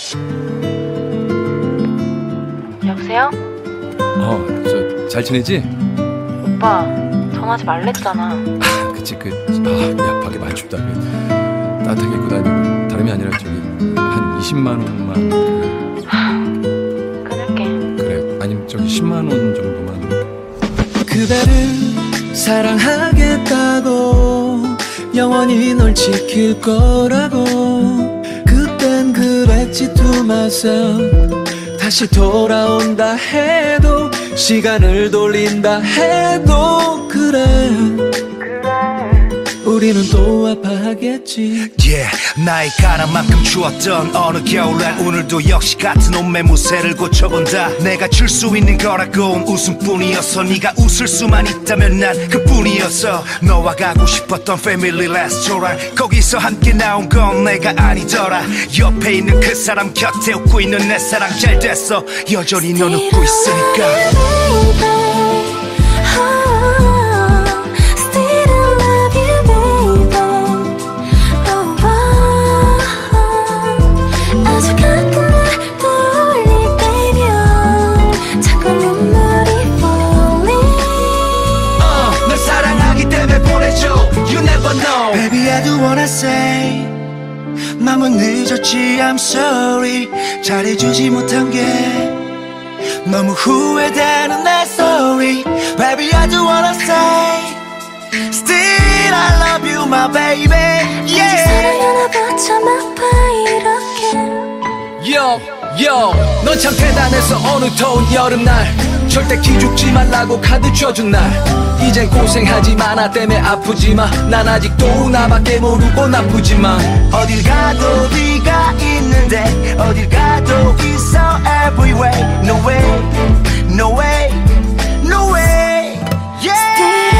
여보세요? 잘 지내지? 오빠 전화하지 말랬잖아. 그치 야 밖에 많이 춥다. 따뜻하게 입고 다니고 다름이 아니라 저기 한 20만 원만 끊을게. 그래 아니면 저기 10만 원 정도만. 그대를 사랑하겠다고 영원히 널 지킬 거라고 그땐 그랬지 to myself. 다시 돌아온다 해도 시간을 돌린다 해도 그래 우리는 또 아파하겠지. Yeah, 나의 가랑만큼 추웠던 어느 겨울엔 오늘도 역시 같은 옷매 무새를 고쳐본다. 내가 줄 수 있는 거라곤 웃음뿐이었어. 네가 웃을 수만 있다면 난 그뿐이었어. 너와 가고 싶었던 family restaurant 거기서 함께 나온 건 내가 아니더라. 옆에 있는 그 사람 곁에 웃고 있는 내 사랑 잘 됐어. 여전히 넌 웃고 있으니까. Baby I do wanna say 맘은 늦었지 I'm sorry 잘해주지 못한 게 너무 후회되는 내 story. Baby I do wanna say Still I love you my baby yeah. 아직 사랑하나 봐 참 아파 이렇게 Yo 넌 참 대단했어 어느 더운 여름날 절대 기죽지 말라고 카드 쳐준 날 이젠 고생하지마 나 때문에 아프지마 난 아직도 나밖에 모르고 나쁘지만 어딜 가도 네가 있는데 어딜 가도 있어 everywhere. No way, no way, no way yeah.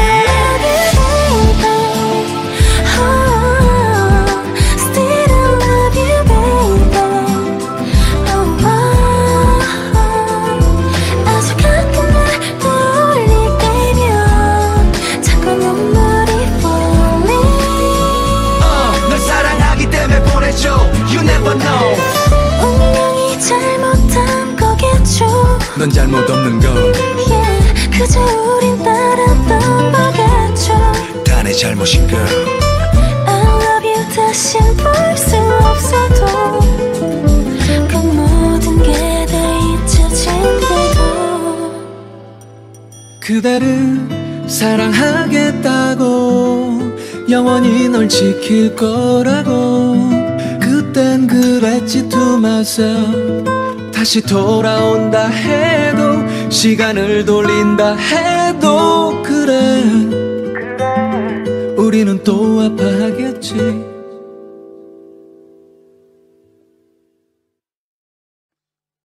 You never know. 운명이 잘못한 거겠죠. 넌 잘못 없는 걸 yeah, 그저 우린 따랐던 거겠죠. 다 내 잘못인 걸 I love you 다신 볼 수 없어도 그 모든 게 다 잊혀진대도 그대를 사랑하겠다고 영원히 널 지킬 거라고 그땐 그랬지 to myself. 다시 돌아온다 해도 시간을 돌린다 해도 그래 우리는 또 아파하겠지.